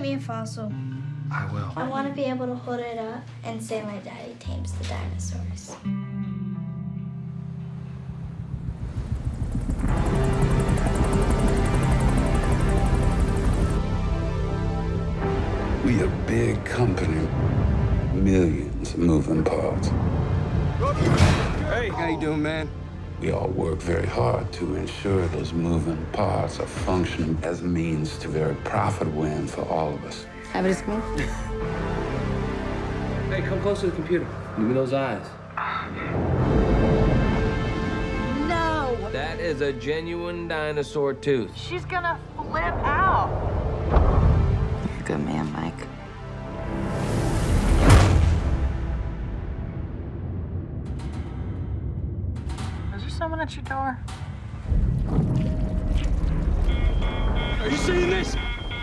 me a fossil. I will. I want to be able to hold it up and say my daddy tames the dinosaurs. We a big company, millions of moving parts. Hey, how you doing, man? We all work very hard to ensure those moving parts are functioning as a means to very profitable end for all of us. Have it smooth. Hey, come close to the computer. Give me those eyes. No! That is a genuine dinosaur tooth. She's gonna flip out. You're a good man, Mike. Is there someone at your door? Are you seeing this?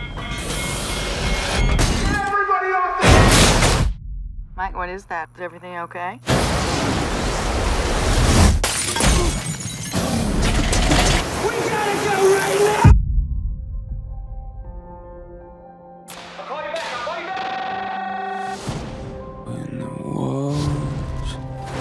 Mike, what is that? Is everything okay? We gotta go right now! I'll call you back. When the walls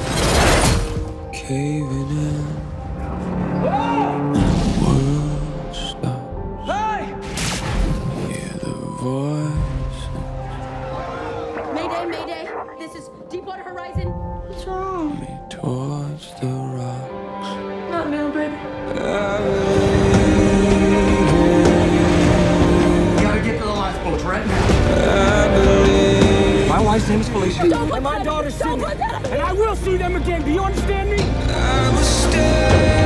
caving in, and the world stops. Hey! Hear the voice. Mayday, Mayday! This is Deepwater Horizon. What's wrong? Me towards the rocks. Not now, baby. You gotta get to the lifeboats right now. My wife's name is Felicia. Don't And my put that- daughter's don't Sydney. put that- And I will see them again. Do you understand me? I was staying.